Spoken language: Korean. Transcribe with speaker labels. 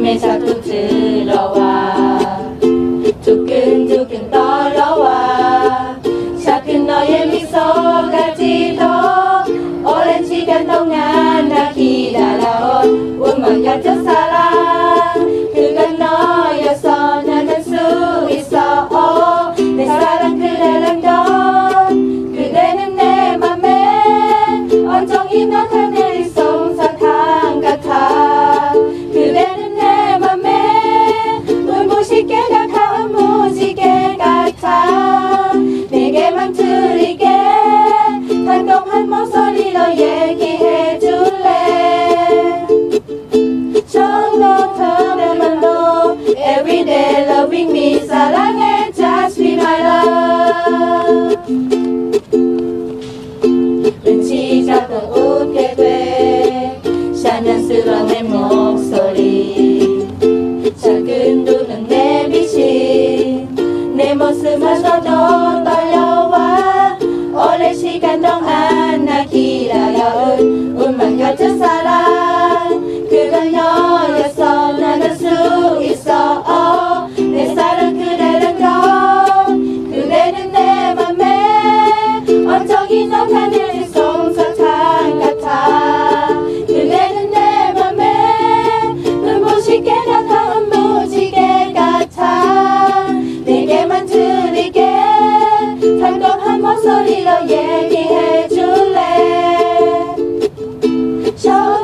Speaker 1: 맘에 자꾸 들어와 두근두근 떨어와 작은 너의 미소까지도 오랜 시간 동안 나 기다려온 운명 같은 사랑 그건 너였어 난 알 수 있어 내 사랑 그대란 건 그대는 내 맘에 온종일 너가 내린 솜사탕 같아 그대는 내 맘에 눈부시게 다가온 무지개 같아 내게만 들리게 단동한 목소리로 얘기해줄래 정도더라면 너 Everyday loving me 사랑해 just be my love 왠지 자꾸 웃게 돼 샤냥스러운 내 목소리 작은 눈은 내비친 내 모습마저도 떨려와 오랜 시간 동안 나 기다려온 운명 같은 사랑 그건 너였어 난 알 수 있어 내 사랑 그대란 건 그대는 내 맘에 온종일 너가 내린 솜사탕 같아 그대는 내 맘에 눈부시게 다가온 무지개 같아 내게만 들리게 달콤한 목소리로 얘기해줄래